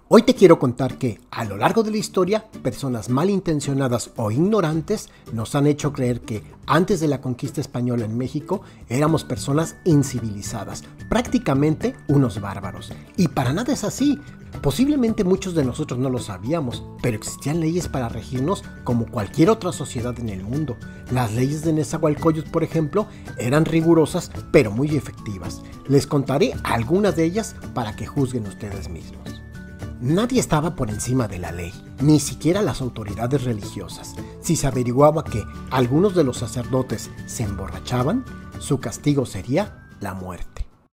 Hoy te quiero contar que, a lo largo de la historia, personas malintencionadas o ignorantes nos han hecho creer que antes de la conquista española en México éramos personas incivilizadas, prácticamente unos bárbaros. Y para nada es así. Posiblemente muchos de nosotros no lo sabíamos, pero existían leyes para regirnos como cualquier otra sociedad en el mundo. Las leyes de Nezahualcóyotl, por ejemplo, eran rigurosas pero muy efectivas. Les contaré algunas de ellas para que juzguen ustedes mismos. Nadie estaba por encima de la ley, ni siquiera las autoridades religiosas. Si se averiguaba que algunos de los sacerdotes se emborrachaban, su castigo sería la muerte.